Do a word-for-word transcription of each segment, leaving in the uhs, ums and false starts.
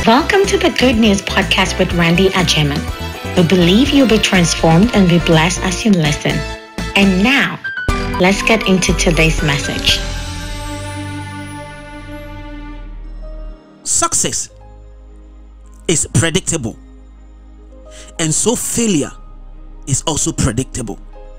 Welcome to the Good News Podcast with Randy Ajeman. We believe you'll be transformed and be blessed as you listen. And now, let's get into today's message. Success is predictable, and so failure is also predictable.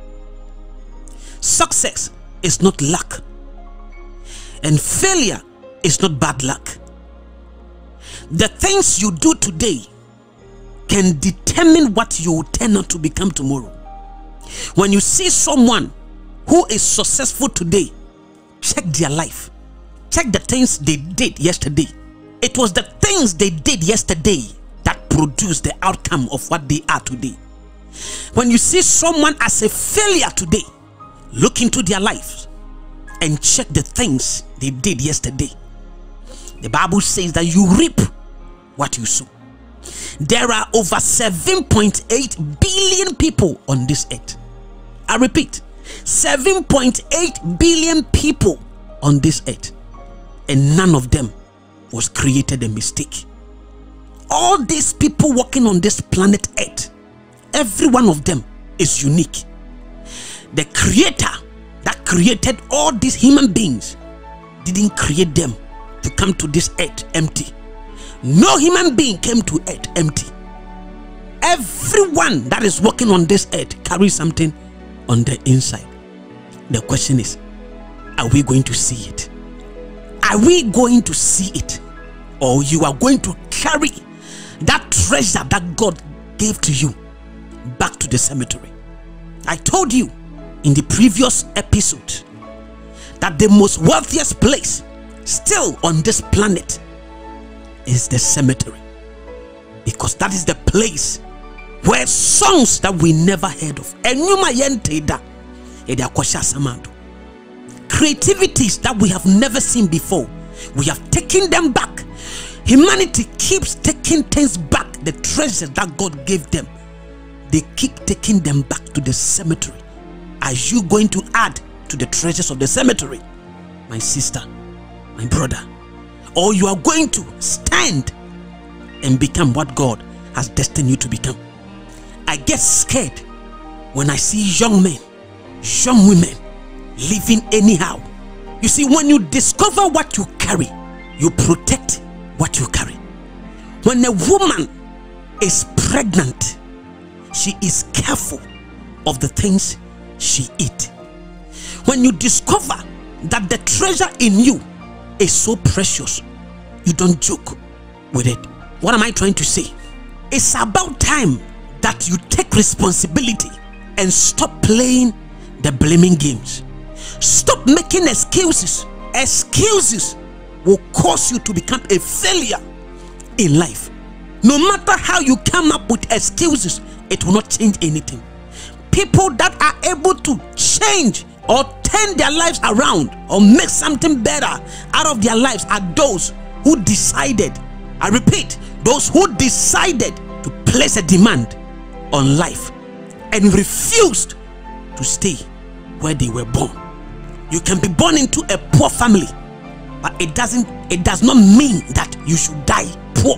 Success is not luck, and failure is not bad luck. The things you do today can determine what you will turn out to become tomorrow. When you see someone who is successful today, check their life. Check the things they did yesterday. It was the things they did yesterday that produced the outcome of what they are today. When you see someone as a failure today, look into their lives and check the things they did yesterday. The Bible says that you reap what you sow. There are over seven point eight billion people on this earth. I repeat, seven point eight billion people on this earth, and none of them was created a mistake. All these people walking on this planet earth, every one of them is unique. The creator that created all these human beings didn't create them to come to this earth empty. No human being came to earth empty. Everyone that is walking on this earth carries something on the inside. The question is, are we going to see it? Are we going to see it? Or you are going to carry that treasure that God gave to you back to the cemetery? I told you in the previous episode that the most wealthiest place still on this planet is the cemetery, because that is the place where songs that we never heard of, creativities that we have never seen before, we have taken them back. Humanity keeps taking things back, the treasures that God gave them. They keep taking them back to the cemetery. Are you going to add to the treasures of the cemetery, my sister, my brother? Or you are going to stand and become what God has destined you to become? I get scared when I see young men, young women living anyhow. You see, when you discover what you carry, you protect what you carry. When a woman is pregnant, she is careful of the things she eats. When you discover that the treasure in you is so precious, you don't joke with it. What am I trying to say? It's about time that you take responsibility and stop playing the blaming games. Stop making excuses. Excuses will cause you to become a failure in life. No matter how you come up with excuses, it will not change anything. People that are able to change or turn their lives around or make something better out of their lives are those who decided, I repeat, those who decided to place a demand on life and refused to stay where they were born. You can be born into a poor family, but it doesn't it does not mean that you should die poor.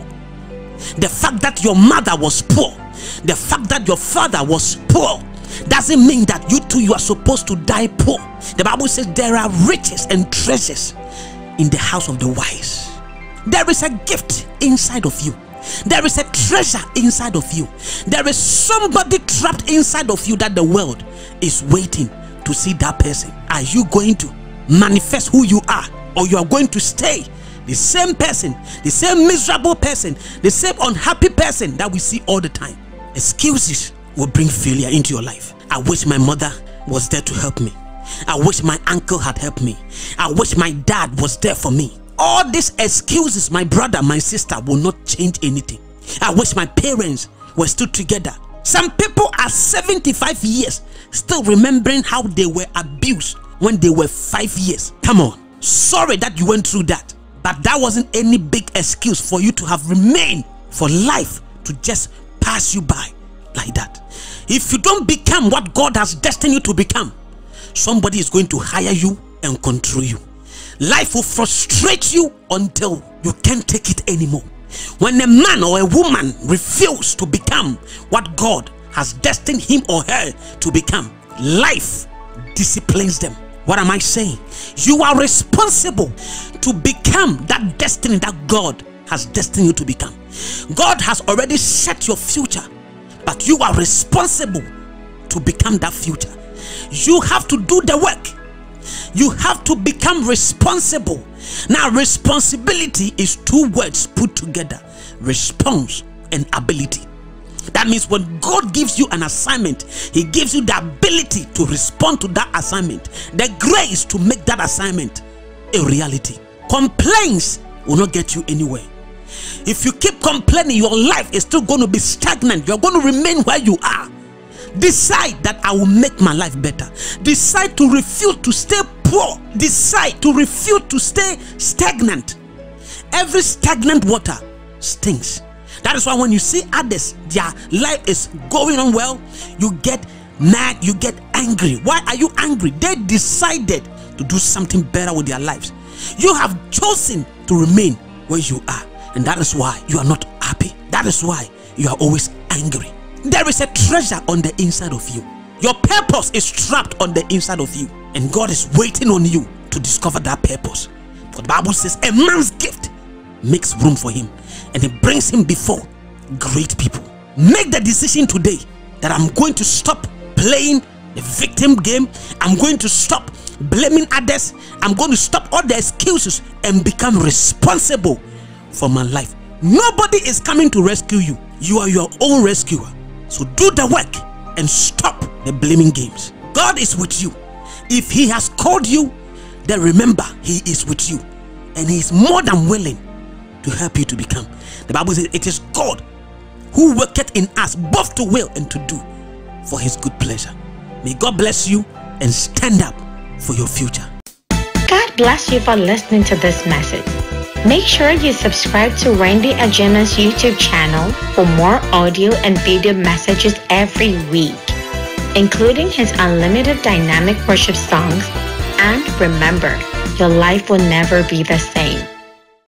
The fact that your mother was poor, the fact that your father was poor, doesn't mean that you too you are supposed to die poor. The Bible says there are riches and treasures in the house of the wise. There is a gift inside of you. There is a treasure inside of you. There is somebody trapped inside of you that the world is waiting to see that person. Are you going to manifest who you are, or you are going to stay the same person, the same miserable person, the same unhappy person that we see all the time? Excuses will bring failure into your life. I wish my mother was there to help me. I wish my uncle had helped me. I wish my dad was there for me. All these excuses, my brother, my sister, will not change anything. I wish my parents were still together. Some people are seventy-five years still remembering how they were abused when they were five years. Come on. Sorry that you went through that, but that wasn't any big excuse for you to have remained for life to just pass you by like that. If you don't become what God has destined you to become, somebody is going to hire you and control you. Life will frustrate you until you can't take it anymore. When a man or a woman refuses to become what God has destined him or her to become, life disciplines them. What am I saying? You are responsible to become that destiny that God has destined you to become. God has already set your future, but you are responsible to become that future. You have to do the work. You have to become responsible. Now, responsibility is two words put together: response and ability. That means when God gives you an assignment, he gives you the ability to respond to that assignment, the grace to make that assignment a reality. Complaints will not get you anywhere. If you keep complaining, your life is still going to be stagnant. You're going to remain where you are. Decide that I will make my life better. Decide to refuse to stay poor. Decide to refuse to stay stagnant. Every stagnant water stinks. That is why when you see others, their life is going on well, you get mad, you get angry. Why are you angry? They decided to do something better with their lives. You have chosen to remain where you are, and that is why you are not happy. That is why you are always angry. There is a treasure on the inside of you. Your purpose is trapped on the inside of you, and God is waiting on you to discover that purpose. For the Bible says a man's gift makes room for him, and it brings him before great people. Make the decision today that I'm going to stop playing the victim game. I'm going to stop blaming others. I'm going to stop all the excuses and become responsible for my life. Nobody is coming to rescue you. You are your own rescuer. So do the work and stop the blaming games. God is with you. If he has called you, then remember he is with you, and he is more than willing to help you to become. The Bible says it is God who worketh in us both to will and to do for his good pleasure. May God bless you and stand up for your future. God bless you for listening to this message. Make sure you subscribe to Randy Agyemang's YouTube channel for more audio and video messages every week, including his unlimited dynamic worship songs. And remember, your life will never be the same.